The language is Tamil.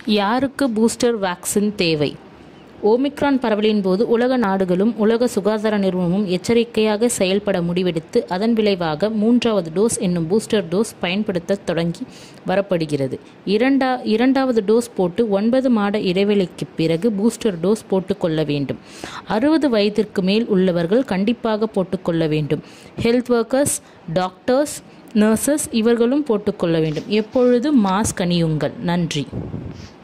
யாருக்கு பூஸ்டர் வேக்சின் தேவை? ஓமிக்ரான் பரவலின் போது உலக நாடுகளும் உலக சுகாதார நிறுவனமும் எச்சரிக்கையாக செயல்பட முடிவெடுத்து அதன் விளைவாக 3வது டோஸ் என்னும் பூஸ்டர் டோஸ் பயன்படுத்த தொடங்கி வரப்படுகிறது. இரண்டாவது டோஸ் போட்டு 9 மாத இடைவெளிக்கு பிறகு பூஸ்டர் டோஸ் போட்டுக்கொள்ள வேண்டும். 60 வயதிற்கு மேல் உள்ளவர்கள் கண்டிப்பாக போட்டுக்கொள்ள வேண்டும். ஹெல்த் ஒர்க்கர்ஸ், டாக்டர்ஸ், நர்சஸ் இவர்களும் போட்டுக்கொள்ள வேண்டும். எப்பொழுதும் மாஸ்க் அணியுங்கள். நன்றி.